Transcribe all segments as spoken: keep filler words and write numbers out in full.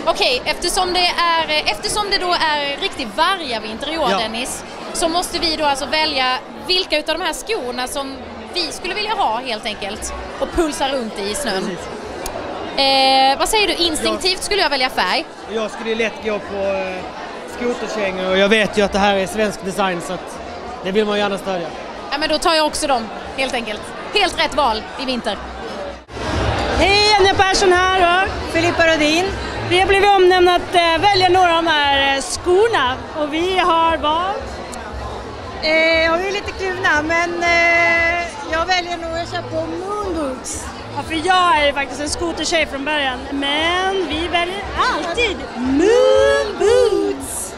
Okej, eftersom det är eftersom det då är riktigt vargavinter i år, Ja. Dennis, så måste vi då alltså välja vilka utav de här skorna som vi skulle vilja ha helt enkelt och pulsa runt i snön. Eh, vad säger du? Instinktivt skulle jag välja färg. Jag skulle lätt gå på eh, skoterkängor och jag vet ju att det här är svensk design så att det vill man gärna stödja. Ja, men då tar jag också dem, helt enkelt. Helt rätt val i vinter. Hej, Anja Persson här och Filippa Rodin. Vi har blivit omnämnda att äh, välja några av de här äh, skorna och vi har valt... Eh, jag är lite kluvna, men eh, jag väljer nog att köpa på Moonboots. Ja, för jag är faktiskt en skotertjej från början, men vi väljer alltid Moonboots.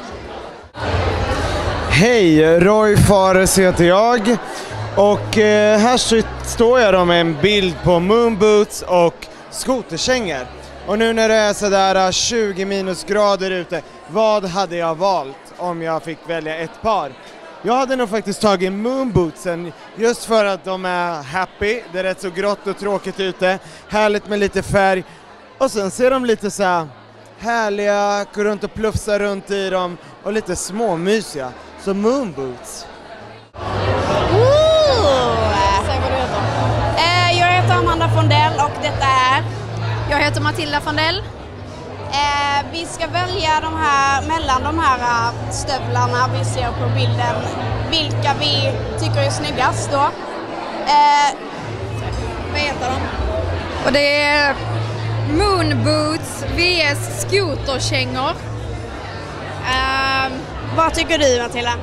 Hej, Roy Fares heter jag och eh, här så står jag då med en bild på Moonboots och skoterkängor. Och nu när det är sådär tjugo minusgrader ute, vad hade jag valt om jag fick välja ett par? Jag hade nog faktiskt tagit Moonbootsen just för att de är happy, det är rätt så grått och tråkigt ute, härligt med lite färg och sen ser de lite så här härliga, går runt och plufsar runt i dem och lite småmysiga. Så Moonboots. Säg vad du heter. Eh, jag heter Amanda Fondell och detta är... Jag heter Matilda Fondell. Eh, vi ska välja de här, mellan de här uh, stövlarna vi ser på bilden, vilka vi tycker är snyggast då. Eh, vad heter de? Och det är Moonboots vs skoterkängor. Eh, vad tycker du, Matilda?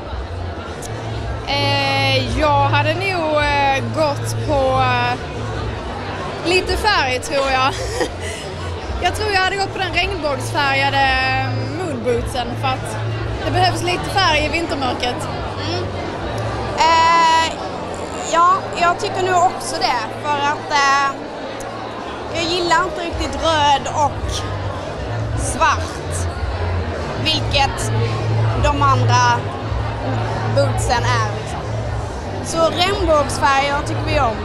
Eh, jag hade nog eh, gått på eh, lite färg, tror jag. Jag tror jag hade gått på den regnbågsfärgade Moonbootsen för att det behövs lite färg i vintermörkret. Mm. Eh, ja, jag tycker nog också det, för att eh, jag gillar inte riktigt röd och svart, vilket de andra bootsen är. Liksom. Så regnbågsfärger tycker vi om.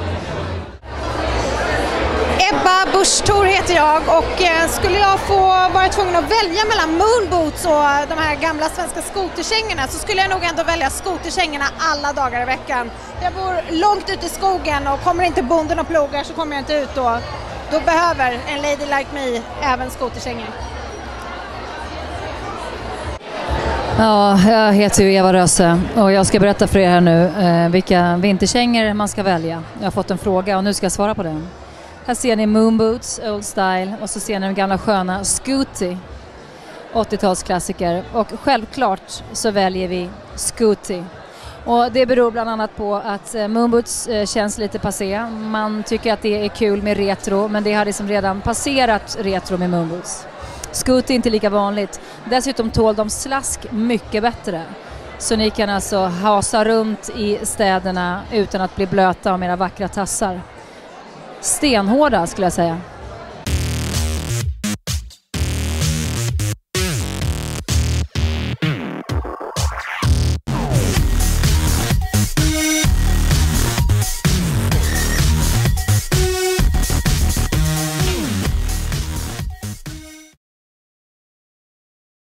Ebba Busch-Thor heter jag och eh, skulle jag få vara tvungen att välja mellan Moonboots och de här gamla svenska skoterkängorna så skulle jag nog ändå välja skoterkängorna alla dagar i veckan. Jag bor långt ute i skogen och kommer inte bonden och plogar så kommer jag inte ut då. Då behöver en lady like me även skoterkängor. Ja, jag heter ju Eva Röse och jag ska berätta för er här nu eh, vilka vinterkängor man ska välja. Jag har fått en fråga och nu ska jag svara på den. Här ser ni Moonboots, Old Style och så ser ni den gamla sköna Scooty, åttiotalsklassiker. Och självklart så väljer vi Scooty. Och det beror bland annat på att Moonboots känns lite passé. Man tycker att det är kul med retro, men det har liksom redan passerat retro med Moonboots. Scooty är inte lika vanligt. Dessutom tål de slask mycket bättre. Så ni kan alltså hasa runt i städerna utan att bli blöta av era vackra tassar. Stenhårda skulle jag säga.